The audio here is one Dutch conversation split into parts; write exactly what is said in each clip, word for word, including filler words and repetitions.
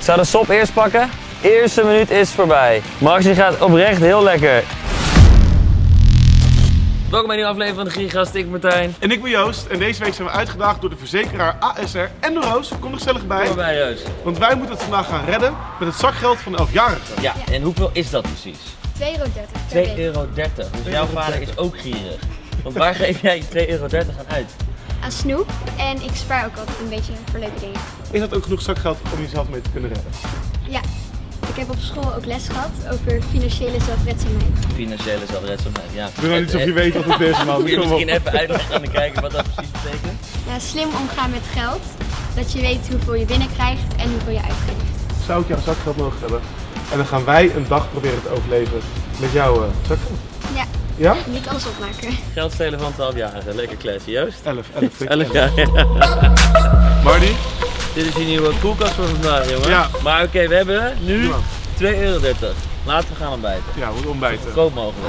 zou de sop eerst pakken. Eerste minuut is voorbij. Max die gaat oprecht heel lekker. Welkom bij een nieuwe aflevering van de Giergast. Ik ben Martijn. En ik ben Joost. En deze week zijn we uitgedaagd door de verzekeraar A S R en door Roos. Kom er gezellig bij. Kom bij Joost. Want wij moeten het vandaag gaan redden met het zakgeld van de elfjarige. Ja, en hoeveel is dat precies? twee euro dertig. twee euro dertig. Dus jouw vader is ook gierig. Want waar geef jij twee euro dertig aan uit? Aan snoep. En ik spaar ook altijd een beetje voor leuke dingen. Is dat ook genoeg zakgeld om jezelf mee te kunnen redden? Ja. Ik heb op school ook les gehad over financiële zelfredzaamheid. Financiële zelfredzaamheid, ja. Ik weet nog niet of je weet wat het is, man. Moet je misschien even uitleggen aan de kijker wat dat precies betekent? Ja, slim omgaan met geld. Dat je weet hoeveel je binnenkrijgt en hoeveel je uitgeeft. Zou ik jouw zakgeld mogen hebben? En dan gaan wij een dag proberen te overleven met jouw uh, zakgeld. Ja. Ja? Niet alles opmaken. Geld stelen van twaalfjarigen. Lekker klasje, Joost. elf, elf. elf jaar, ja. Marty? Dit is je nieuwe koelkast voor vandaag, jongen. Ja. Maar oké, okay, we hebben nu twee euro dertig. Laten we gaan ontbijten. Ja, we moeten ontbijten. Zo goedkoop mogelijk.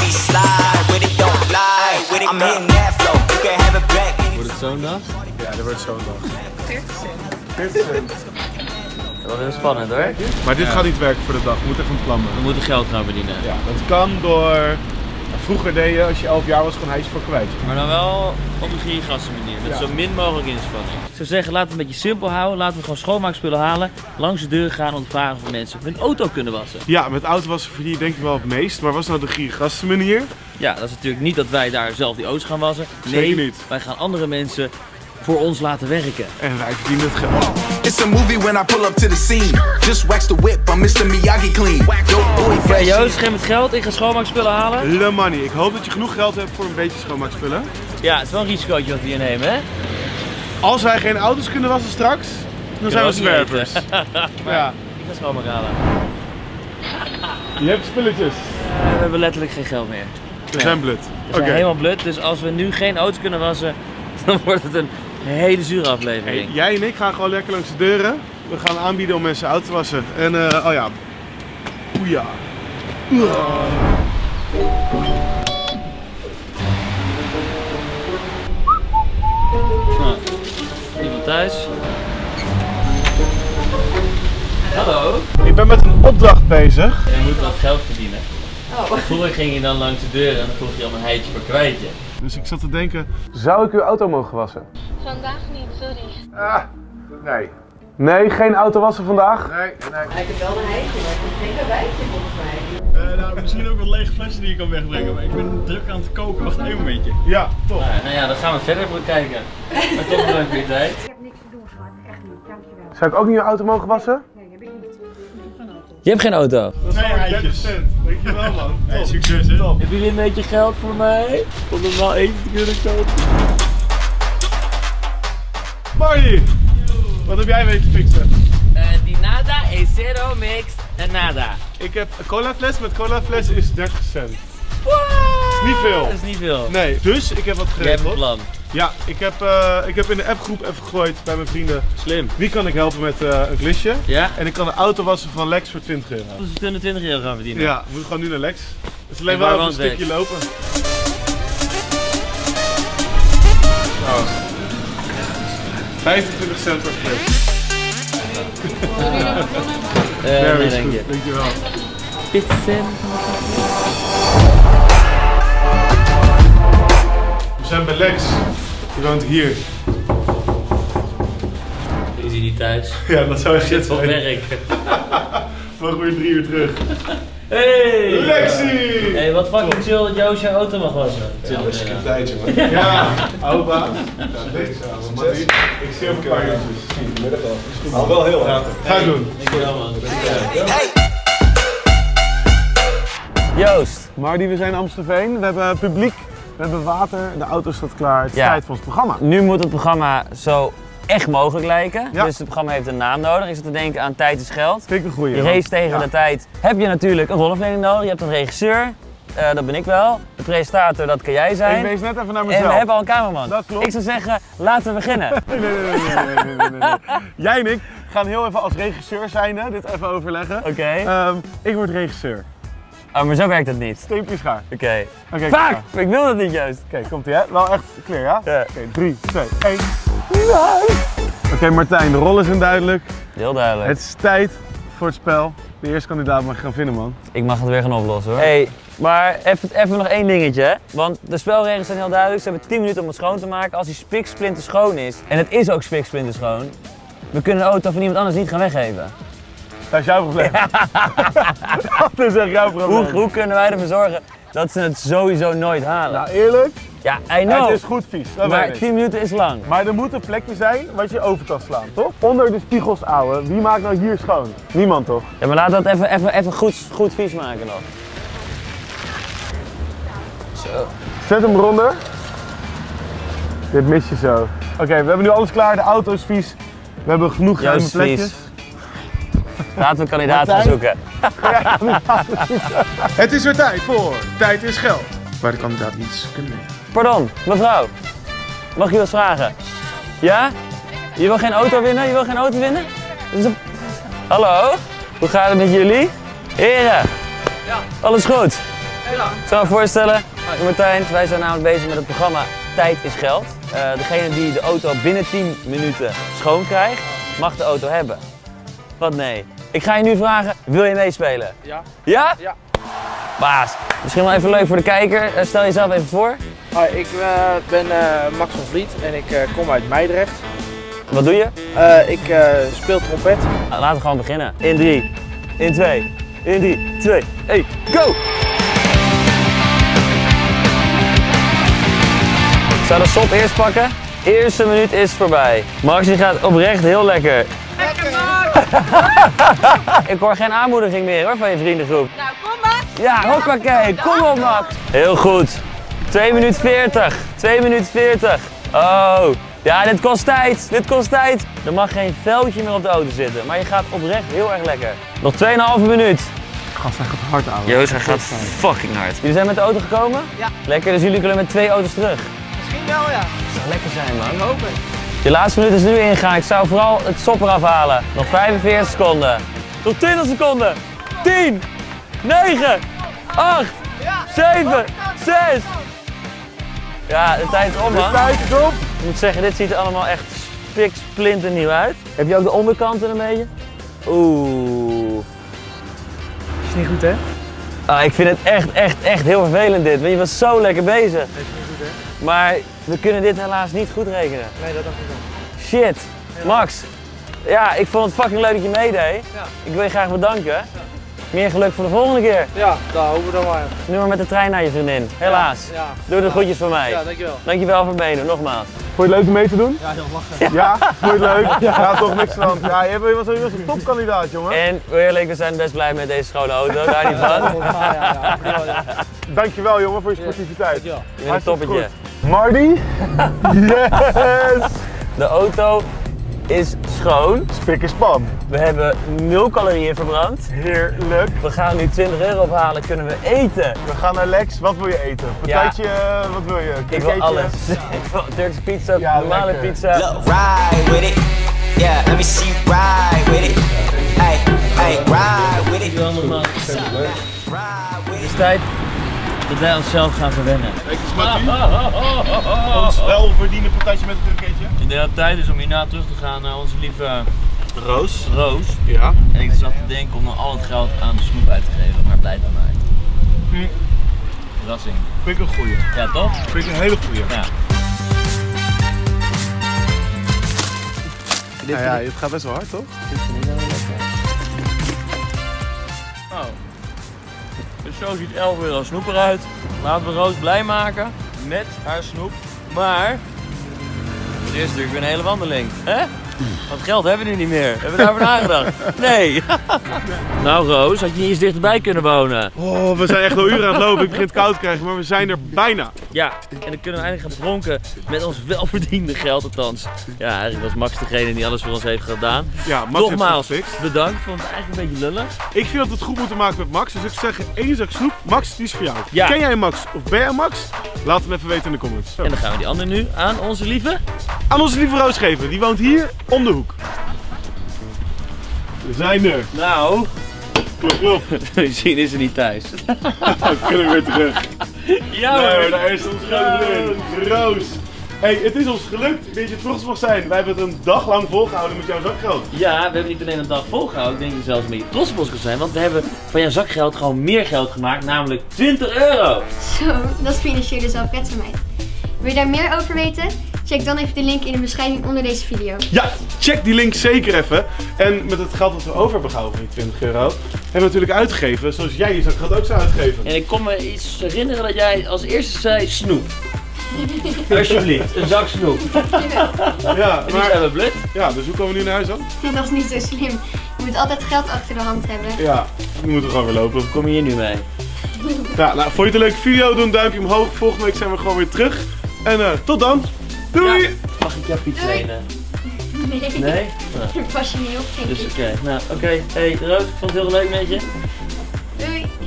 Wordt het zo'n dag? Ja, dat wordt zo'n dag. veertig cent. veertig cent. Dat wordt heel spannend hoor. Maar dit gaat niet werken voor de dag. We moeten even een plan We maken. moeten geld gaan verdienen. Ja, dat kan door... Vroeger deed je, als je elf jaar was, gewoon huisje voor kwijt. Maar dan wel op een giergassen manier, met Ja. zo min mogelijk inspanning. Ik zou zeggen, laten we het een beetje simpel houden. Laten we gewoon schoonmaakspullen halen, langs de deur gaan om te vragen of mensen hun auto kunnen wassen. Ja, met auto was verdien je denk ik wel het meest. Maar was nou de giergasten manier? Ja, dat is natuurlijk niet dat wij daar zelf die auto's gaan wassen. Zeker Nee, niet. wij gaan andere mensen voor ons laten werken. En wij verdienen het geld. It's a movie when I pull up to the scene. Just wax the whip, I'm mister Miyagi clean. Yo, boy, Ja, fresh. Joost, geef me het geld, ik ga schoonmaakspullen halen. Le money. Ik hoop dat je genoeg geld hebt voor een beetje schoonmaakspullen. Ja, het is wel een risicootje wat we hier nemen, hè? Als wij geen auto's kunnen wassen straks, dan zijn we zwervers. Maar Ja. ik ga schoonmaak halen. Je hebt spulletjes. Uh, we hebben letterlijk geen geld meer. We zijn blut. We Oké. zijn helemaal blut, dus als we nu geen auto's kunnen wassen, dan wordt het een hele zure aflevering. Hey, jij en ik gaan gewoon lekker langs de deuren. We gaan aanbieden om mensen auto te wassen. En uh, oh ja. Oeja. Nou, iemand thuis. Hallo. Ik ben met een opdracht bezig. Je moet wat geld verdienen. Oh. Vroeger ging je dan langs de deur en dan vroeg je om een heitje voor kwijtje. Dus ik zat te denken, zou ik uw auto mogen wassen? Vandaag niet, sorry. Ah, nee. Nee, geen auto wassen vandaag? Nee, nee. Ik heb wel een heitje, maar ik heb geen karweitje volgens mij. Uh, nou, misschien ook wat lege flessen die je kan wegbrengen, maar ik ben druk aan het koken. Wacht één momentje. Ja, top. Nou, nou ja, dan gaan we verder bekijken. Maar toch bedankt voor je tijd. Ik heb niks te doen, schat. Echt niet. Dankjewel. Zou ik ook niet uw auto mogen wassen? Nee, heb ik niet. Je hebt geen auto. Dat is Twee dertig cent. Dankjewel man. Hey, succes hè. Top. Hebben jullie een beetje geld voor mij? Om normaal eten te kunnen kopen? Marty, wat heb jij weten te fixen? Uh, die nada is zero mix en nada. Ik heb een cola fles, met cola fles is dertig cent. Niet veel. Dat is niet veel. Nee, dus ik heb wat Jij hebt een geregeld. plan. Ja, ik heb, uh, ik heb in de appgroep even gegooid bij mijn vrienden. Slim. Wie kan ik helpen met uh, een klusje? Ja? En ik kan de auto wassen van Lex voor twintig euro. Dus we kunnen twintig euro gaan verdienen. Ja, we moeten gewoon nu naar Lex. Het is alleen En wel waar even een woont stukje Lex? lopen. Oh. vijfentwintig cent per fles. Uh, nee, Very denk goed, je. dankjewel. Pizzen. We zijn bij Lex. Die woont hier. Is hij niet thuis? Ja, dat zou echt shit Zit op zijn. werk. Mogen weer drie uur terug. Hey! Lexie! Hey, wat fucking chill dat Joost jouw auto mag wassen. Ja, dat is een tijdje man. Ja, oude baas. Ja, deze avond. Maar die- ik zie ook een paar uurtjes. Vanmiddag al. Al wel heel hard. Ga ik doen. Dankjewel man. Hey. Joost. Marty, we zijn in Amstelveen. We hebben publiek. We hebben water. De auto staat klaar. Het is Ja. tijd voor ons programma. Nu moet het programma zo echt mogelijk lijken. Ja. Dus het programma heeft een naam nodig. Ik zit te denken aan tijd is geld. Vind ik een goeie. Je man. race tegen Ja. de tijd. Heb je natuurlijk een rollenverlening nodig. Je hebt een regisseur. Uh, dat ben ik wel. De presentator, dat kan jij zijn. Ik wees net even naar En mezelf. we hebben al een cameraman. Dat klopt. Ik zou zeggen, laten we beginnen. Nee, nee, nee, nee, nee, nee, nee, nee, nee. Jij en ik gaan heel even als regisseur zijn, hè, dit even overleggen. Oké. Ehm, ik word regisseur. Oh, maar zo werkt het niet. Steempje schaar. Oké. Oké, Fuck! klaar. Ik wil dat niet juist. Oké, komt ie hè? Wel echt clear, ja? Ja. Oké, drie, twee, één. Nee! Oké okay, Martijn, de rollen zijn duidelijk. Heel duidelijk. Het is tijd voor het spel. De eerste kandidaat mag je gaan vinden, man. Ik mag het weer gaan oplossen hoor. Hey, maar even, even nog één dingetje hè. Want de spelregels zijn heel duidelijk. Ze hebben tien minuten om het schoon te maken. Als die spiksplinter schoon is, en het is ook spiksplinter schoon, we kunnen de auto van iemand anders niet gaan weggeven. Dat is jouw probleem. Ja. Dat is echt jouw probleem. Hoe, hoe kunnen wij ervoor zorgen dat ze het sowieso nooit halen? Nou eerlijk, ja, I know. Het is goed vies. Dat maar tien minuten is lang. Maar er moet een plekje zijn wat je over kan slaan, toch? Onder de spiegels, ouwe. Wie maakt nou hier schoon? Niemand, toch? Ja, maar laten we dat even, even, even goed, goed vies maken nog. Zo. Zet hem eronder. Dit mis je zo. Oké, okay, we hebben nu alles klaar. De auto is vies. We hebben genoeg ruime plekjes. Laten we een kandidaat gaan zoeken. Het is weer tijd voor Tijd is Geld. Waar de kandidaat iets kunnen winnen. Pardon, mevrouw. Mag je wat vragen? Ja? Je wil geen auto winnen? Je wil geen auto winnen? Een... Hallo? Hoe gaat het met jullie? Heren? Ja. Alles goed? Ja. Ik zal me voorstellen, Martijn, wij zijn namelijk bezig met het programma Tijd is Geld. Uh, degene die de auto binnen tien minuten schoon krijgt, mag de auto hebben. Wat nee? Ik ga je nu vragen, wil je meespelen? Ja. Ja? Ja. Baas, misschien wel even leuk voor de kijker. Uh, stel jezelf even voor. Hoi, ik uh, ben uh, Max van Vliet en ik uh, kom uit Meidrecht. Wat doe je? Uh, ik uh, speel trompet. Uh, laten we gewoon beginnen. In drie, in twee, in drie, twee, één, go! Ik zou de sop eerst pakken. Eerste minuut is voorbij. Max, je gaat oprecht heel lekker. Lekker Max! Ik hoor geen aanmoediging meer hoor van je vriendengroep. Nou, kom Max! Ja, hoppakee, kom op Max! Heel goed. twee minuten veertig. twee minuten veertig. Oh, ja, dit kost tijd. Dit kost tijd. Er mag geen veldje meer op de auto zitten, maar je gaat oprecht heel erg lekker. Nog twee komma vijf minuut. Gast, hij gaat hard aan. Joost, hij gaat fucking hard. Jullie zijn met de auto gekomen? Ja. Lekker, dus jullie kunnen met twee auto's terug. Misschien wel, ja. Dat zou lekker zijn, man. Ik hoop het. Je laatste minuut is nu ingegaan. Ik zou vooral het sop eraf halen. Nog vijfenveertig seconden. Nog twintig seconden. tien, negen, acht, zeven, zes. Ja, de tijd is om, man. De tijd is op. Ik moet zeggen, dit ziet er allemaal echt spiksplinternieuw uit. Heb je ook de onderkanten een beetje? Oeh. Is niet goed, hè? Ah, ik vind het echt, echt, echt heel vervelend dit. Want je was zo lekker bezig. Dat is niet goed, hè? Maar we kunnen dit helaas niet goed rekenen. Nee, dat dacht ik ook. Shit. Max. Ja, ik vond het fucking leuk dat je meedeed. Ja. Ik wil je graag bedanken. Ja. Meer geluk voor de volgende keer. Ja, daar hopen we dan maar. Nu maar met de trein naar je vriendin. Helaas. Ja, ja. Doe de ja. groetjes van mij. Ja, dankjewel. Dankjewel voor het meedoen, nogmaals. Vond je het leuk om mee te doen? Ja, heel lachen. Ja, vond je het leuk? Ja, ja toch niks van. Ja, je was een topkandidaat, jongen. En eerlijk, we zijn best blij met deze schone auto, daar niet van. Ja, ja, ja. Ja. Dankjewel jongen voor je sportiviteit. Dankjewel. Je bent een toppetje. Marty? Yes! De auto is schoon. Spik is pan. We hebben nul calorieën verbrand. Heerlijk. We gaan nu twintig euro ophalen, kunnen we eten. We gaan naar Lex. Wat wil je eten? Patatje, ja. Wat wil je? Ik wil alles. Ik wil Turkse pizza, ja, normale lekker. Pizza. Look, ride with it. Yeah, let me see you ride with it. Hey, hey, ride with it. Het is tijd dat wij onszelf gaan verwennen. Kijk eens Mattie. Ons welverdiende patatje met een kroketje. Ik denk dat het tijd is om hierna terug te gaan naar onze lieve Roos. Roos. Ja. En ik zat te denken om dan al het geld aan de snoep uit te geven, maar blij van mij. Hm. Verrassing. Vind ik een goeie. Ja toch? Vind ik een hele goeie. Ja. Nou ja, het gaat best wel hard toch? Dit vind ik wel lekker. Oh. Dus zo ziet elf euro snoep eruit. Laten we Roos blij maken met haar snoep. Maar het is natuurlijk weer een hele wandeling. Hè? Want geld hebben we nu niet meer. Hebben we daarover nagedacht? Nee. Nou Roos, had je niet eens dichterbij kunnen wonen? Oh, we zijn echt al uren aan het lopen. Ik begin het koud te krijgen, maar we zijn er bijna. Ja, en dan kunnen we eindelijk gaan pronken met ons welverdiende geld althans. Ja, eigenlijk was Max degene die alles voor ons heeft gedaan. Ja, Max Nogmaals, bedankt. Ik vond het eigenlijk een beetje lullig. Ik vind dat we het goed moeten maken met Max. Dus ik zeg één zak snoep. Max, die is voor jou. Ja. Ken jij Max of ben jij Max? Laat het me even weten in de comments. Zo. En dan gaan we die andere nu aan onze lieve... Aan onze lieve Roos geven. Die woont hier om de hoek. We zijn er. Nou... Klop, klop. Misschien is ze niet thuis. Dan kunnen we weer terug. Ja nee, hoor. daar is onze grote vriend. Roos. Hey, het is ons gelukt. Ik weet dat je trots mag zijn. Wij hebben het een dag lang volgehouden met jouw zakgeld. Ja, we hebben niet alleen een dag volgehouden, ik denk dat je zelfs een beetje trots op ons kunt zijn, want we hebben van jouw zakgeld gewoon meer geld gemaakt, namelijk twintig euro. Zo, dat is financiële zelfredzaamheid. Wil je daar meer over weten? Check dan even de link in de beschrijving onder deze video. Ja, check die link zeker even. En met het geld dat we over hebben gehouden van die twintig euro, hebben we natuurlijk uitgegeven zoals jij je zakgeld ook zou uitgeven. En ik kon me iets herinneren dat jij als eerste zei snoep. Alsjeblieft, een zak snoep. Ja, en maar... zijn we blut. Ja, dus hoe komen we nu naar huis dan? Dat is niet zo slim. Je moet altijd geld achter de hand hebben. Ja, nu moeten we gewoon weer lopen. Kom je hier nu mee? Ja, nou, vond je het een leuke video? Doe een duimpje omhoog. Volgende week zijn we gewoon weer terug. En uh, tot dan. Doei! Ja, mag ik jouw fiets lenen? Nee. Nee? Daar pas je niet op, denk ik. Dus oké, okay. nou oké. Okay. Hey Roos, ik vond het heel leuk met je. Doei!